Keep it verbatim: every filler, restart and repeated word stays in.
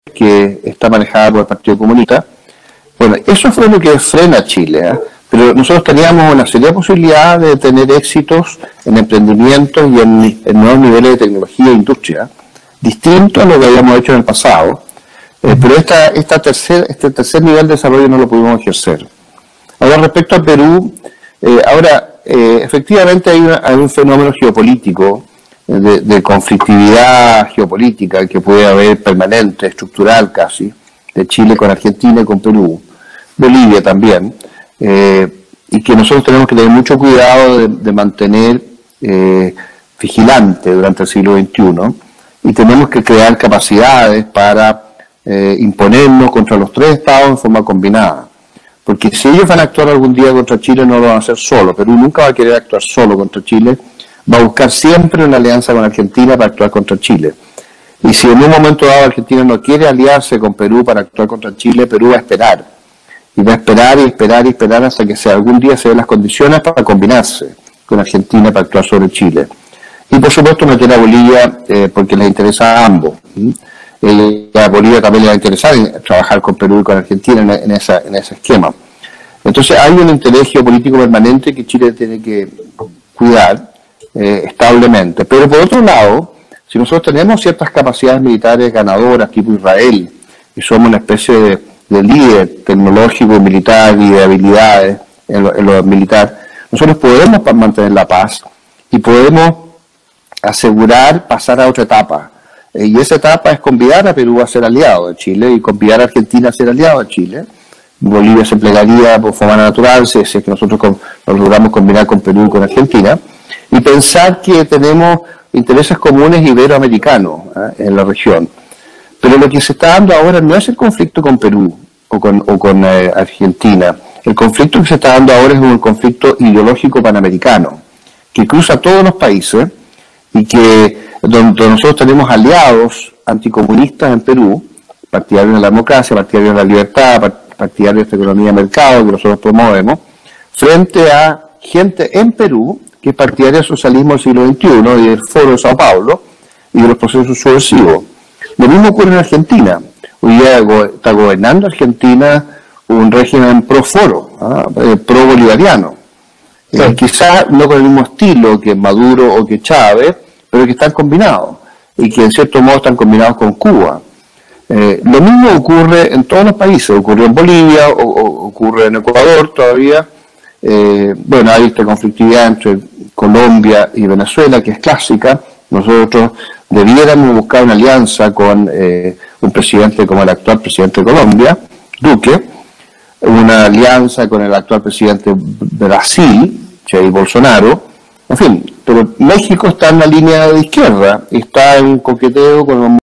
que está manejada por el Partido Comunista. Bueno, eso fue lo que frena a Chile, ¿eh? Pero nosotros teníamos una seria posibilidad de tener éxitos en emprendimientos y en, en nuevos niveles de tecnología e industria, distinto a lo que habíamos hecho en el pasado, eh, pero esta, esta tercer, este tercer nivel de desarrollo no lo pudimos ejercer. Ahora, respecto a Perú, eh, ahora, eh, efectivamente hay, una, hay un fenómeno geopolítico, de, de conflictividad geopolítica que puede haber permanente, estructural casi, de Chile con Argentina y con Perú, Bolivia también, eh, y que nosotros tenemos que tener mucho cuidado de, de mantener eh, vigilante durante el siglo veintiuno, y tenemos que crear capacidades para eh, imponernos contra los tres estados en forma combinada. Porque si ellos van a actuar algún día contra Chile, no lo van a hacer solo. Perú nunca va a querer actuar solo contra Chile, va a buscar siempre una alianza con Argentina para actuar contra Chile. Y si en un momento dado Argentina no quiere aliarse con Perú para actuar contra Chile, Perú va a esperar. Y va a esperar y esperar y esperar hasta que se, algún día se den las condiciones para combinarse con Argentina para actuar sobre Chile. Y por supuesto meter a Bolivia eh, porque les interesa a ambos. Eh, a Bolivia también le va a interesar trabajar con Perú y con Argentina en, en, esa, en ese esquema. Entonces hay un interés geopolítico permanente que Chile tiene que cuidar eh, establemente. Pero por otro lado, si nosotros tenemos ciertas capacidades militares ganadoras tipo Israel, y somos una especie de, de líder tecnológico, militar y de habilidades en lo, en lo militar, nosotros podemos mantener la paz y podemos asegurar pasar a otra etapa. Eh, y esa etapa es convidar a Perú a ser aliado de Chile y convidar a Argentina a ser aliado de Chile. Bolivia se plegaría por forma natural si es que nosotros con, nos logramos combinar con Perú y con Argentina. Y pensar que tenemos intereses comunes iberoamericanos ¿eh? en la región. Pero lo que se está dando ahora no es el conflicto con Perú o con, o con eh, Argentina. El conflicto que se está dando ahora es un conflicto ideológico panamericano, que cruza todos los países y que donde nosotros tenemos aliados anticomunistas en Perú, partidarios de la democracia, partidarios de la libertad, partidarios de esta economía de mercado que nosotros promovemos, frente a gente en Perú que es partidaria del socialismo del siglo veintiuno y del Foro de Sao Paulo y de los procesos subversivos. Lo mismo ocurre en Argentina. Hoy día está gobernando Argentina un régimen pro-foro, ¿eh? pro-bolivariano. Sí. Eh, quizás no con el mismo estilo que Maduro o que Chávez, pero que están combinados y que en cierto modo están combinados con Cuba. Eh, lo mismo ocurre en todos los países, ocurrió en Bolivia, o, o, ocurre en Ecuador todavía. Eh, bueno, hay esta conflictividad entre Colombia y Venezuela que es clásica. Nosotros debiéramos buscar una alianza con eh, un presidente como el actual presidente de Colombia, Duque, una alianza con el actual presidente de Brasil, Jair Bolsonaro, en fin, pero México está en la línea de izquierda, está en coqueteo con